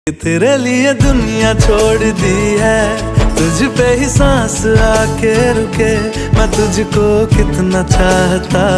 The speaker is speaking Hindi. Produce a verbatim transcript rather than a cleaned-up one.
तेरे लिए दुनिया छोड़ दी है, तुझ पे ही सांस आके रुके, मैं तुझको कितना चाहता।